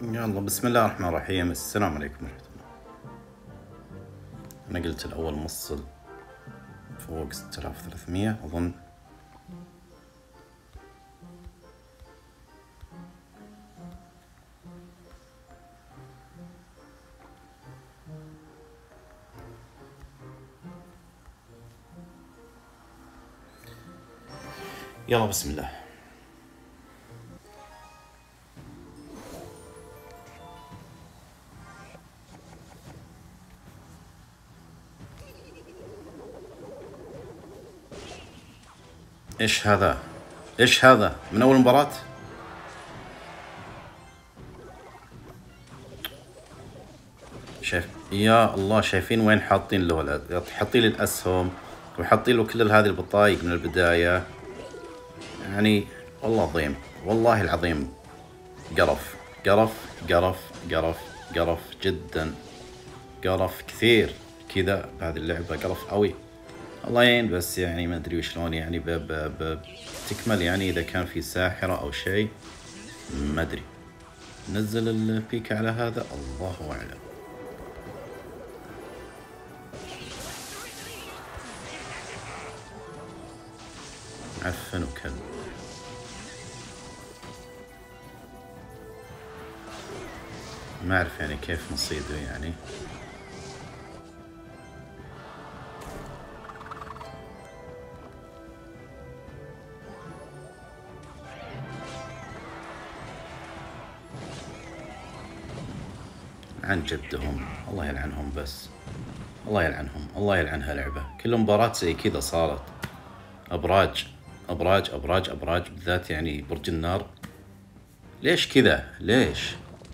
يلا بسم الله الرحمن الرحيم. السلام عليكم ورحمة الله. أنا قلت الأول موصل فوق 6300 أظن. يلا بسم الله. ايش هذا؟ ايش هذا؟ من اول مباراة؟ شايف يا الله، شايفين وين حاطين له حاطين لي الاسهم وحاطين له كل هذه البطايق من البداية. يعني والله عظيم، والله العظيم. قرف قرف قرف قرف قرف جدا، قرف كثير كذا بهذه اللعبة، قرف قوي. الله يعين، بس يعني ما ادري وشلون يعني تكمل، يعني اذا كان في ساحرة او شيء ما ادري. نزل البيك على هذا، الله اعلم. معفن وكلب. ما اعرف يعني كيف نصيده يعني. عن جدهم، الله يلعنهم، بس الله يلعنهم، الله يلعن هاللعبة. كل مباراة زي كذا صارت أبراج أبراج أبراج أبراج، بالذات يعني برج النار. ليش كذا؟ ليش؟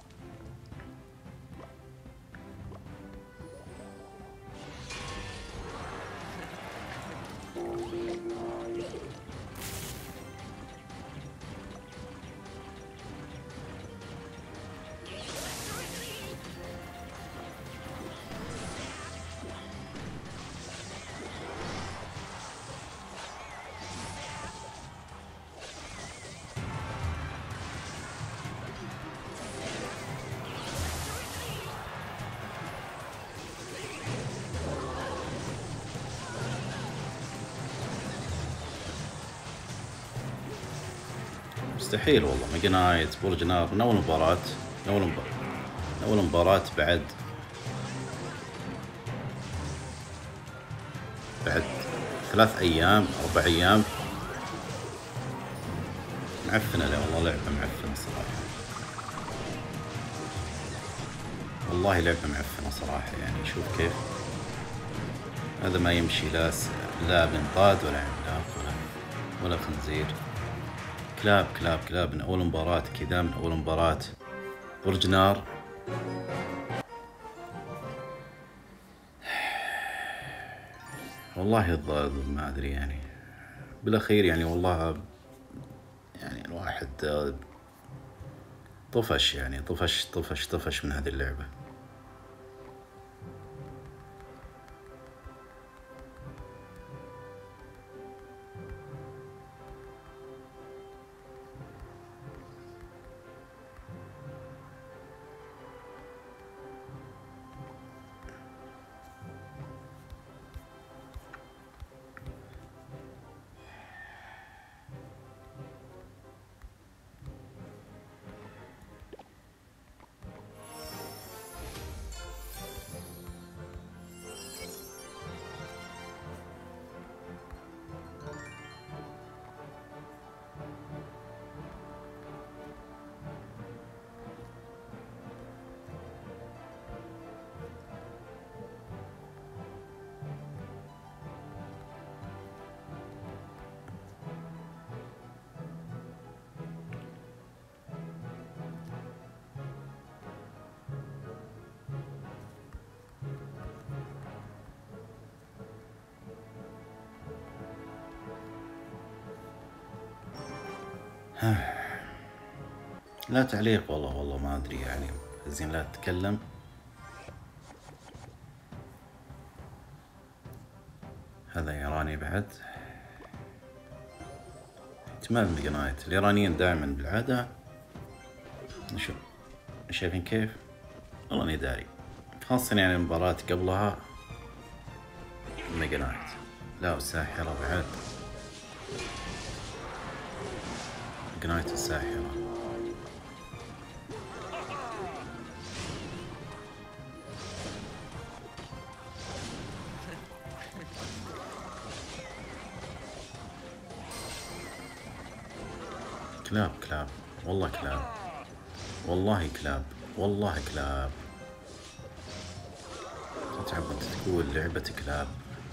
مستحيل والله. ماجنايت، برج نار، من أول مباراة، من أول مباراة بعد 3 أيام 4 أيام. معفنة، لا والله لعبة معفنة صراحة، والله لعبة معفنة صراحة. يعني شوف كيف هذا ما يمشي، لا بنطاد ولا عملاق ولا خنزير. كلاب كلاب كلاب من أول مباراة كذا، من أول مباراة برج نار. والله ما أدري يعني بالأخير، يعني والله يعني الواحد طفش، يعني طفش من هذه اللعبة. لا تعليق والله ما أدري يعني، زين لا تتكلم. هذا إيراني بعد. احتمال ميجا نايت. الإيرانيين دائما بالعادة نشوف شايفين كيف؟ والله اني داري، خاصة يعني المباراة قبلها ميجا نايت. لا وساحرة بعد، ميجا نايت وساحرة. كلاب كلاب والله كلاب، والله كلاب، والله كلاب. تتعب انت تقول لعبة كلاب.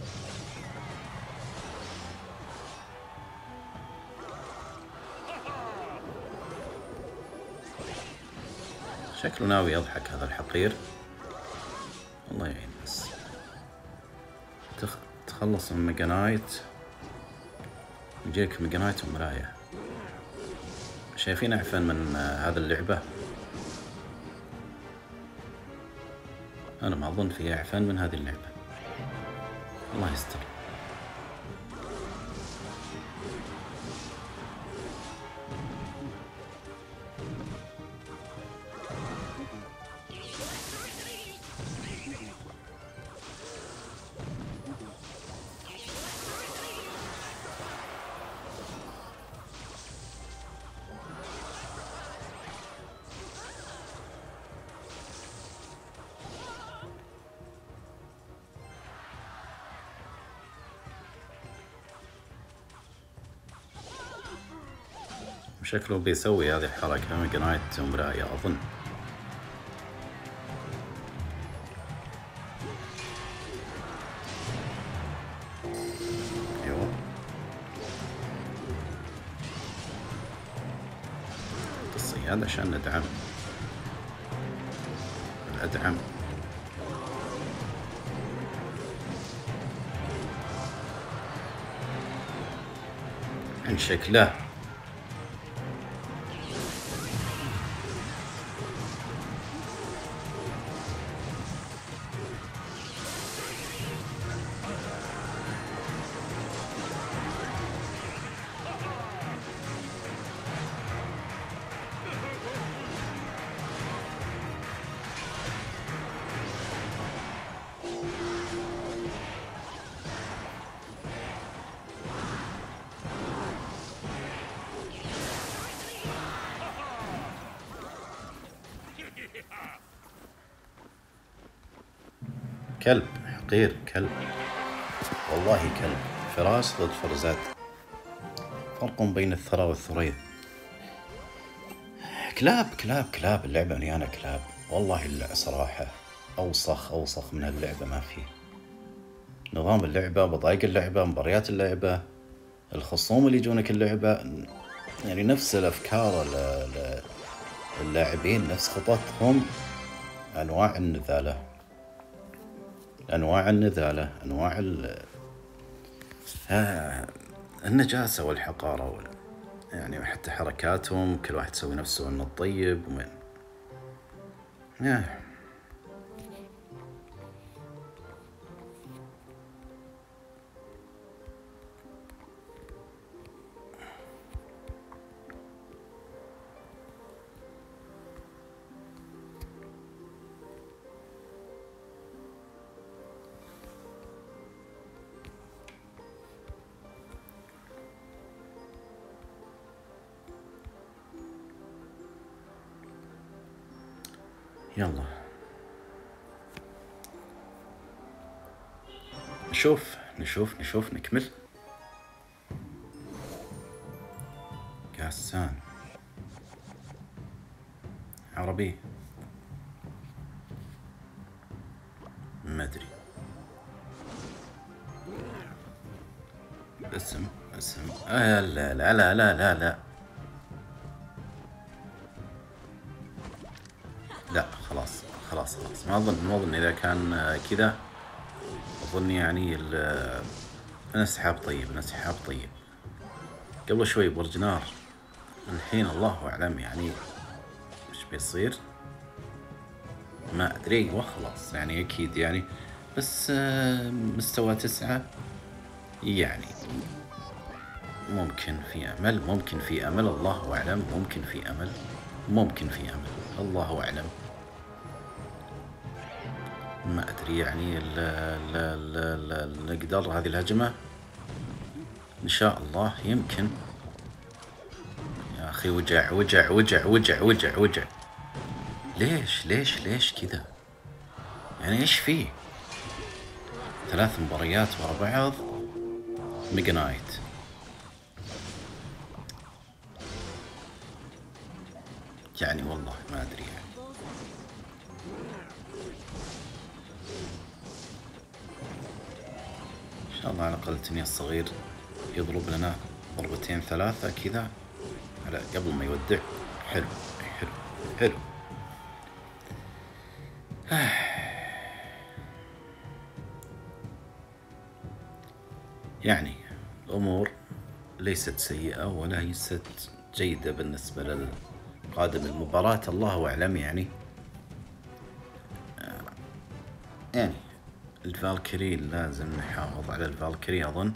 شكله ناوي يضحك هذا الحقير، الله يعين. بس تخلص من ميجا نايت يجيك ميجا نايت ومراية. شايفين أعفن من هذا اللعبة؟ أنا ما أظن في أعفن من هذه اللعبة، الله يستر. شكله بيسوي هذه الحركة ميجا نايت ومراية أظن. أيوه الصياد عشان ندعم، أدعم. عن شكله كلب حقير، كلب والله كلب. فراس ضد فرزات، فرق بين الثرى والثريا. كلاب كلاب كلاب، اللعبة مليانة كلاب والله. صراحة أوسخ من اللعبة ما فيه. نظام اللعبة، بضايق اللعبة، مباريات اللعبة، الخصوم اللي يجونك اللعبة، يعني نفس الأفكار اللاعبين، نفس خططهم. أنواع النذالة، أنواع النجاسة والحقارة يعني حتى حركاتهم، كل واحد يسوي نفسه إنه الطيب ومن يلا نشوف نكمل. قاسان عربي ما ادري، اسم لا لا لا لا لا لا لا، خلاص ما اظن اذا كان كذا. اظن يعني انسحاب طيب. قبل شوي برج نار، الحين الله اعلم يعني ايش بيصير، ما ادري. وخلاص يعني اكيد يعني، بس مستوى 9 يعني ممكن في امل، الله اعلم، ممكن في امل. ممكن في أمل، الله أعلم. ما أدري يعني نقدر هذه الهجمة إن شاء الله يمكن. يا أخي وجع وجع وجع وجع وجع وجع. ليش كذا يعني؟ إيش فيه؟ 3 مباريات ورا بعض ميجا نايت. يعني والله ما أدري يعني. إن شاء الله على الأقل تني الصغير يضرب لنا ضربتين 3 كذا على قبل ما يودع. حلو حلو حلو. يعني الأمور ليست سيئة ولا ليست جيدة بالنسبة للقادم المباراة، الله أعلم يعني. يعني الفالكري لازم نحافظ على الفالكري أظن.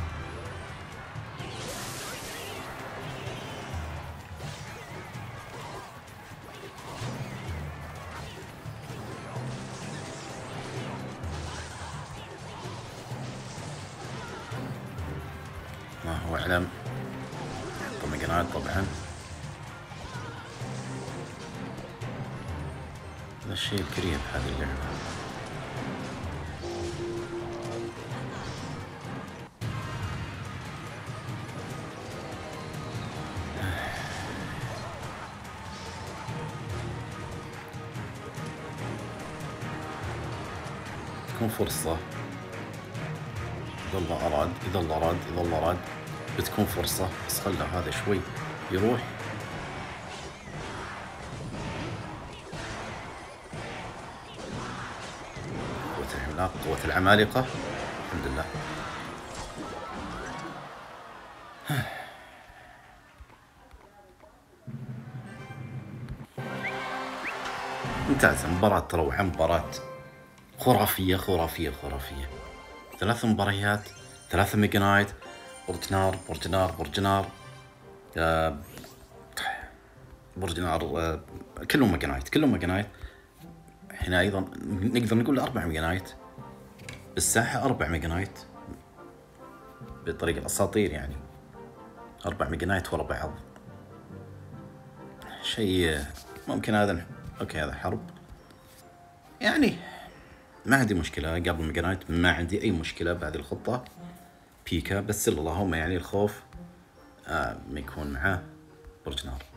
الله أعلم. طمقنات طبعا. هذا الشيء الكريه بهذه اللعبة. تكون فرصة إذا الله أراد بتكون فرصة، بس خله هذا شوي يروح. قوة العملاق، قوة العمالقة، الحمد لله. ممتازة مباراة، روعة، مباراة خرافية. 3 مباريات، 3 ميجا نايت، برج نار، كلهم ميجا نايت. هنا أيضا نقدر نقول 4 ميجا نايت بالساحة، 4 ميجا نايت بطريقة الأساطير يعني. 4 ميجا نايت ورا بعض، شيء ممكن. هذا أوكي، هذا حرب يعني ما عندي مشكلة. قبل ميجا نايت ما عندي أي مشكلة بهذه الخطة بيكا، بس اللهم يعني الخوف ما يكون معاه برج نار.